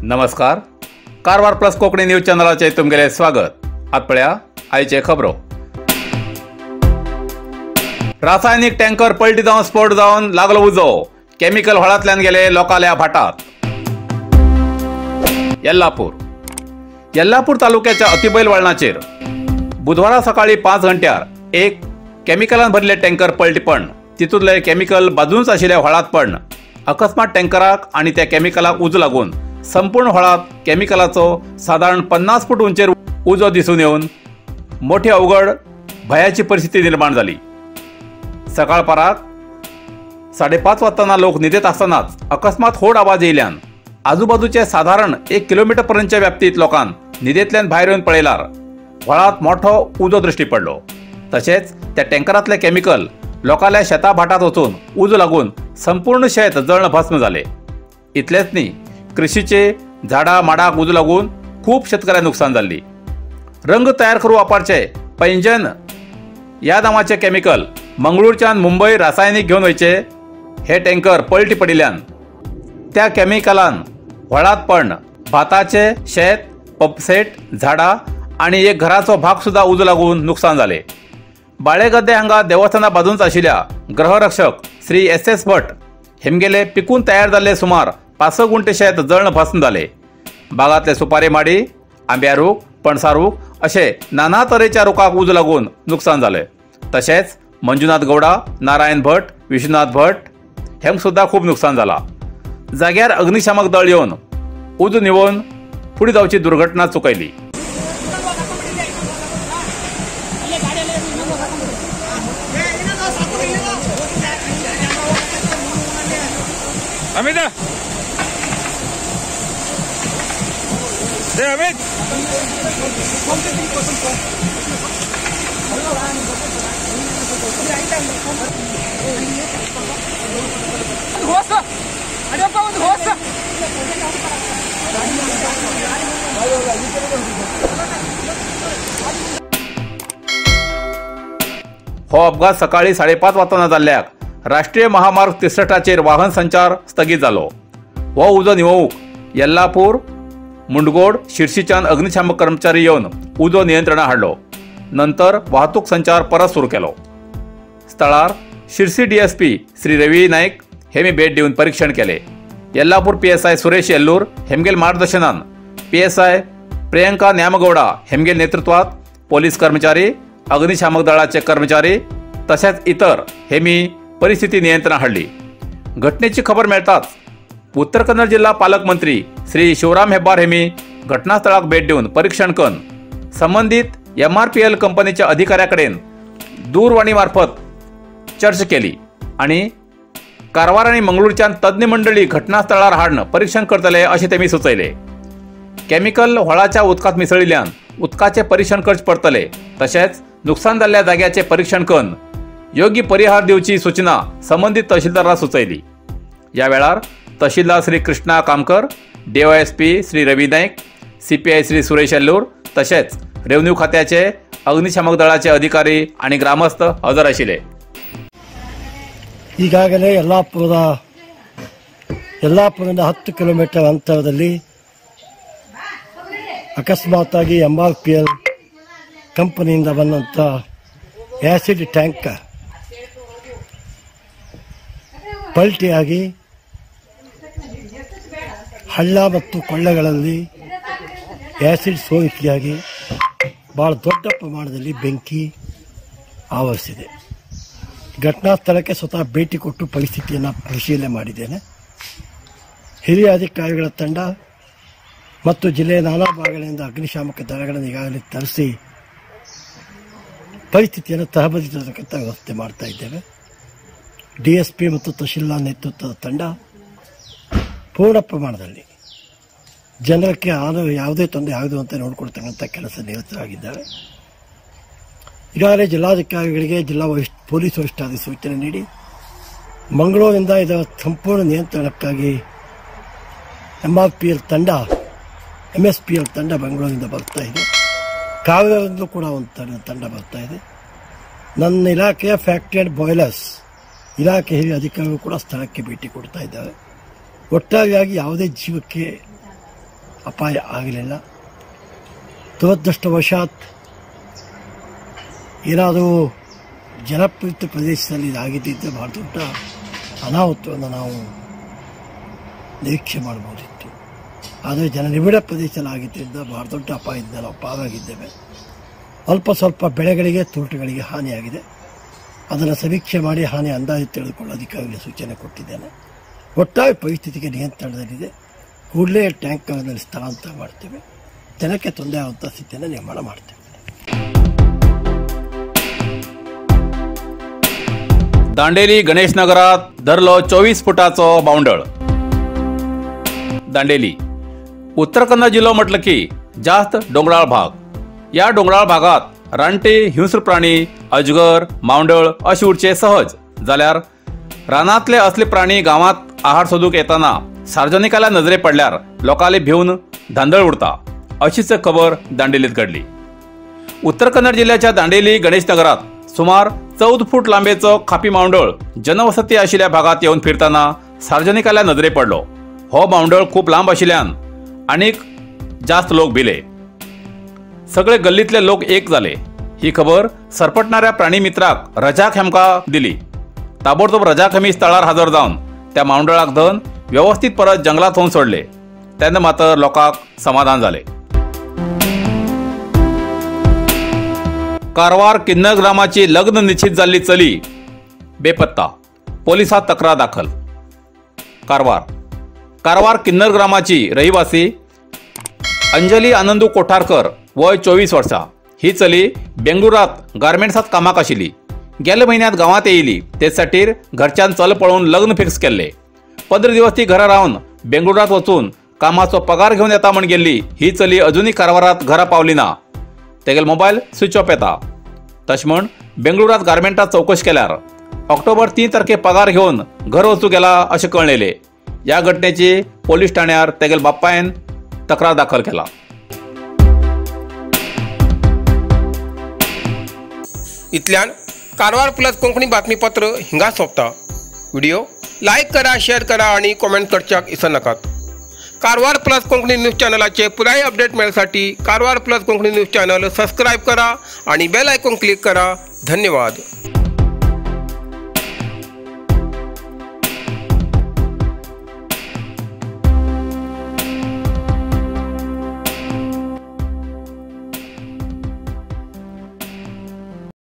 नमस्कार. Karwar plus Konkani news चॅनलाचे तुमगेले स्वागत. आत पळया आयचे खबरो. रासायनिक टँकर पलटी जावन स्फोट जावन लागलो उजो. केमिकल व्हळांतल्यान गेले लोकाल्या भाटात. येल्लापूर तालुक्याच्या अतिबैल वळणाचेर बुधवारा सकाळी 5 घंट्यार एक केमिकलान भरले टँकर पलटी पण तितूंतले केमिकल बाजूंच आशिल्ल्या व्हळांत पण अकस्मात टँकराक आनी त्या केमिकलाक उजो लागून संपूर्ण व्हळांत केमिकलाचो साधारण 50 फूट उंचेर उजो दिसून येवन मोठी अवघड भयाची परिस्थिती निर्माण जाली. सकाळपराक 5:30 वाजताना लोक न्हिदेत आसतनाच अकस्मात व्हड आवाज येयल्यान आजूबाजूचे साधारण 1 किलोमीटर पर्यंतच्या व्याप्तीत लोकांन न्हिदेंतल्यान भायर येवन पळयल्यार व्हळांत मोठो उजो दृश्टी पडलो. तशेंच त्या टँकरांतले केमिकल लोकांल्या शेता भाटात वचून उजो लागून संपूर्ण शेत जळण भस्म जाले. इतलेंच न्ही, कृषीचे झाडां माडाक उजो लागून खूब शेतकऱ्यांक नुकसान जाल्ली. रंग तयार करून वापरचे पैंजन ह्या नांवाचे केमिकल मंगळूरच्यान मुंबय रासायनिक घेवन वयचे हे टँकर पलटी पडिल्ल्यान त्या केमिकलान व्हळांत पण भाताचे शेत, पंपसेट, झाडां आनी एक घराचो भाग सुद्धा उजो लागून नुकसान जाले. बाळेगद्दे हांगा देवस्थाना बाजूंच आशिल्ल्या ग्रहरक्षक श्री S.S. भट हेमगेले पिकून तयार जाल्ले सुमार 5 गुंठे शेत जळण भस्म जाले. बागांतले सुपारी माडी, आंब्या रूख, पणसा रूख अशे नाना तरेच्या रुखाक उजो लागून नुकसान जाले. तशेंच मंजुनाथ गौडा, नारायण भट, विश्वनाथ भट हेंक सुद्धा खूब नुकसान जाला. जाग्यार अग्निशामक दळ येवन उजो निवळून फुडें जावची दुर्घटना चुकयली. अमित दे अमित हो अपघात सकाळी 5:30 वाजताना जाल्ल्याक राष्ट्रीय महामार्ग 63 वाहन संचार स्थगीत जालो. हो उजो निवळूंक येल्लापूर, मुंडगोड, शिर्सीच्यान अग्निशामक कर्मचारी येवन उजो नियंत्रणात हाडलो. नंतर वाहतूक संचार परत सुरू केलो. स्थळार शिर्सी DSP श्री रवी नायक हेमी भेट दिवन परीक्षण केले. येल्लापूर PSI सुरेश येल्लूर हेमगेल मार्गदर्शनान PSI प्रियंका न्यामगौडा हेमगेल नेतृत्वात पोलीस कर्मचारी, अग्निशामक दळाचे कर्मचारी तशेंच इतर हेमी परिस्थिती नियंत्रणात हाडली. घटनेची खबर मेळताच उत्तर कन्नड जिल्हा पालकमंत्री श्री शिवराम हेब्बार हेमी घटनास्थळाक भेट दिवन परीक्षण करून संबंधित MRPL कंपनीच्या अधिकाऱ्याकडेन दूरवाणी मार्फत चर्चा केली आणि कारवार आणि मंगळूरच्यान तज्ञ मंडळी घटनास्थळार हाडून परीक्षण करतले अशें तेमी सुचयले. केमिकल व्हळाच्या उदकांत मिसळिल्ल्यान उदकाचे परीक्षण करचे पडटले. तशेंच नुकसान जाल्ल्या जाग्याचे परीक्षण करून योग्य परिहार दिवची सूचना संबंधित तहसीलदारांक सुचयली. ह्या वेळार तहसीलदार श्री कृष्णा कामकर, DOSP श्री रवी नायक, CPI श्री सुरेश येल्लूर तशेंच रेव्हन्यू खात्याचे, अग्निशामक दळाचे अधिकारी आणि ग्रामस्थ हजर आशिल्ले. ಈಗಾಗಲೇ ಯಲ್ಲಾಪುರದಿಂದ 10 ಕಿಲೋಮೀಟರ್ ಅಂತರದಲ್ಲಿ ಅಕಸ್ಮಾತ್ತಾಗಿ MRPL ಕಂಪನಿಯಿಂದ ಬಂದಂಥ ಆ್ಯಸಿಡ್ ಟ್ಯಾಂಕರ್ ಪಲ್ಟಿಯಾಗಿ ಹಳ್ಳ ಮತ್ತು ಕೊಳ್ಳಗಳಲ್ಲಿ ಆ್ಯಸಿಡ್ ಸೋರಿಕೆಯಾಗಿ ಭಾಳ ದೊಡ್ಡ ಪ್ರಮಾಣದಲ್ಲಿ ಬೆಂಕಿ ಆವರಿಸಿದೆ. ಘಟನಾ ಸ್ಥಳಕ್ಕೆ ಸ್ವತಃ ಭೇಟಿ ಕೊಟ್ಟು ಪರಿಸ್ಥಿತಿಯನ್ನು ಪರಿಶೀಲನೆ ಮಾಡಿದ್ದೇನೆ. ಹಿರಿಯ ಅಧಿಕಾರಿಗಳ ತಂಡ ಮತ್ತು ಜಿಲ್ಲೆಯ ನಾನಾ ಭಾಗಗಳಿಂದ ಅಗ್ನಿಶಾಮಕ ದಳಗಳನ್ನು ಈಗಾಗಲೇ ತರಿಸಿ ಪರಿಸ್ಥಿತಿಯನ್ನು ತಹಬದಿಸತಕ್ಕಂಥ ವ್ಯವಸ್ಥೆ ಮಾಡ್ತಾ ಇದ್ದೇವೆ. DSP ಮತ್ತು ತಹಶೀಲ್ದಾರ್ ನೇತೃತ್ವದ ತಂಡ ಪೂರ್ಣ ಪ್ರಮಾಣದಲ್ಲಿ ಜನರಕ್ಕೆ ಯಾವುದೇ ತೊಂದರೆ ಆಗದಂತೆ ನೋಡಿಕೊಡ್ತಕ್ಕಂಥ ಕೆಲಸ ನಿರತರಾಗಿದ್ದಾರೆ. ಈಗಾಗಲೇ ಜಿಲ್ಲಾಧಿಕಾರಿಗಳಿಗೆ ಜಿಲ್ಲಾ ಪೊಲೀಸ್ ವರಿಷ್ಠಾಧಿಕಾರಿ ಸೂಚನೆ ನೀಡಿ ಮಂಗಳೂರಿನಿಂದ ಇದರ ಸಂಪೂರ್ಣ ನಿಯಂತ್ರಣಕ್ಕಾಗಿ MRPL ತಂಡ, MSPL ತಂಡ ಬೆಂಗಳೂರಿನಿಂದ ಬರ್ತಾ ಇದೆ. ಕಾವೇರಿಯಿಂದಲೂ ಕೂಡ ಒಂದು ತಂಡ ಬರ್ತಾ ಇದೆ. ನನ್ನ ಇಲಾಖೆಯ ಫ್ಯಾಕ್ಟರಿ ಆ್ಯಂಡ್ ಬಾಯ್ಲರ್ಸ್ ಇಲಾಖೆ ಹಿರಿಯ ಅಧಿಕಾರಿಗಳು ಕೂಡ ಸ್ಥಳಕ್ಕೆ ಭೇಟಿ ಕೊಡ್ತಾ ಇದ್ದಾರೆ. ಒಟ್ಟಾರೆಯಾಗಿ ಯಾವುದೇ ಜೀವಕ್ಕೆ ಅಪಾಯ ಆಗಲಿಲ್ಲ. ದುರದೃಷ್ಟವಶಾತ್ ಏನಾದರೂ ಜಲಪೀಡಿತ ಪ್ರದೇಶದಲ್ಲಿ ಇದಾಗಿದ್ದರೆ ಬಹಳ ದೊಡ್ಡ ಅನಾಹುತವನ್ನು ನಾವು ನಿರೀಕ್ಷೆ ಮಾಡಬಹುದಿತ್ತು. ಆದರೆ ಜನನಿಬಿಡ ಪ್ರದೇಶದಲ್ಲಿ ಆಗಿದ್ದರಿಂದ ಬಹಳ ದೊಡ್ಡ ಅಪಾಯದಿಂದ ನಾವು ಪಾರಾಗಿದ್ದೇವೆ. ಅಲ್ಪ ಸ್ವಲ್ಪ ಬೆಳೆಗಳಿಗೆ ತೋಟಗಳಿಗೆ ಹಾನಿಯಾಗಿದೆ. ಅದನ್ನು ಸಮೀಕ್ಷೆ ಮಾಡಿ ಹಾನಿ ಅಂದಾಜು ತಿಳಿದುಕೊಳ್ಳಲು ಅಧಿಕಾರಿಗಳಿಗೆ ಸೂಚನೆ ಕೊಟ್ಟಿದ್ದೇನೆ. ಒಟ್ಟಾರೆ ಪರಿಸ್ಥಿತಿಗೆ ನಿಯಂತ್ರಣದಲ್ಲಿದೆ. ಕೂಡಲೇ ಟ್ಯಾಂಕರ್ನಲ್ಲಿ ಸ್ಥಳಾಂತರ ಮಾಡ್ತೇವೆ. ಜನಕ್ಕೆ ತೊಂದರೆ ಆಗುವಂಥ ಸ್ಥಿತಿಯನ್ನು ನಿರ್ಮಾಣ ಮಾಡ್ತೇವೆ. दांडेली गणेश नगरात धरलो 24 फुटाचो बावंडळ. दांडेली उत्तर कन्नड जिल्हो म्हटलं की जास्त डोंगराळ भाग. या डोंगराळ भागात रानटी हिंस्र प्राणी, अजगर, मावंडळ अशी उरचे सहज. जाल्यार रानातले असले प्राणी गावात आहार सोदूक येताना सार्वजनिकाल्या नजरे पडल्यार लोकांले भिवन धांदळ उरता. अशीच खबर दांडेलीत घडली. उत्तर कन्नड जिल्ह्याच्या दांडेली गणेश नगरात सुमार 14 फूट लांबेचो खापी मावंडळ जनवसती आशिल्ल्या भागात येवन फिरताना सार्वजनिकाल्या नजरे पडलो. हो मावंडळ खूप लांब आशिल्ल्यान आनीक जास्त लोक भिले. सगळे गल्लीतले लोक एक जाले. ही खबर सरपटणाऱ्या प्राणी मित्राक रजाक हेमका दिली. ताबडतोब रजाक हेमी स्थळार हजर जावन त्या मावंडळाक धन व्यवस्थित परत जंगलात व्होवन सोडले. तेन्ना मात्र लोकांक समाधान जाले. कारवार किन्नर ग्रामाची लग्न निश्चित जाल्ली चली बेपत्ता. पोलिसांत तक्रार दाखल. कारवार किन्नर ग्रामाची रहिवासी अंजली आनंदू कोठारकर वय 24 वर्सां. ही चली बेंगळुरात गार्मेंट्सात कामाक आशिल्ली. गेल्या म्हयन्यांत गांवांत येयली. ते साटीर घरच्यान चल पळोवन लग्न फिक्स केल्ले. 15 दिवस ती घरा रावन बेंगळुरात वचून कामाचो पगार घेवन येता म्हण गेल्ली. ही चली अजूनय कारवारात घरा पावली ना. तेगेलो मोबायल स्विच ऑफ येता. तशें म्हण बेंगळुरात गार्मेंटात चौकशी केल्यार ऑक्टोबर 3 तारखे पगार घेवन घर वचूंक गेला अशें कळयलें. ह्या घटनेची पोलीस ठाण्यार तेगेल्या बापायन तक्रार दाखल केला. इतल्यान कारवार प्लस कोंकणी बातमीपत्र हिंगा सोंपता. व्हिडिओ लायक करा, शेअर करा आणि कॉमेंट करच्याक विसरू नकात. कारवार प्लस कोंकणी न्यूज चॅनलाचे पुराय अपडेट मिळण्यासाठी Karwar plus Konkani news channel subscribe करा आणि बेल आयकॉन क्लिक करा. धन्यवाद.